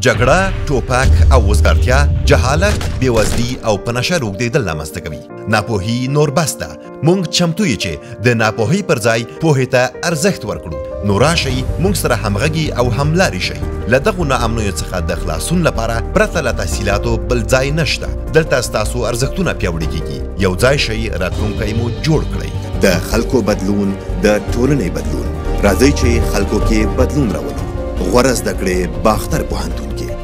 جګړه، ټوپک او وزګارتیا، جهالت، بېوزلي او په نشه روږدېدل رامنځته کوي. ناپوهي نور بس ده. موږ چمتو یو چې د ناپوهۍ پر ځای پوهې ته ارزښت ورکړو. نو راشئ موږ سره همغږي او هملارې شئ. له دغو ناامنیو څخه د خلاصون لپاره پرته له تحصیلاتو بل ځای نشته. دلته ستاسو ارزښتونه پیاوړي کیږي. یو ځای شئ، راتلونکی مو جوړ کړئ. د خلکو بدلون د ټولنې بدلون. راځئ چې خلکو کې بدلون راولو. غوره زده کړې باختر پوهنتون کې.